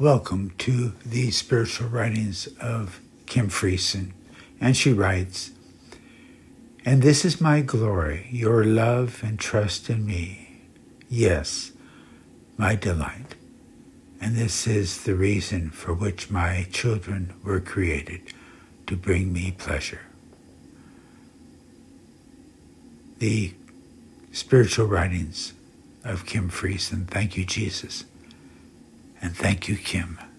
Welcome to the spiritual writings of Kim Friesen. And she writes, "And this is my glory, your love and trust in me. Yes, my delight. And this is the reason for which my children were created, to bring me pleasure." The spiritual writings of Kim Friesen. Thank you, Jesus. And thank you, Kim.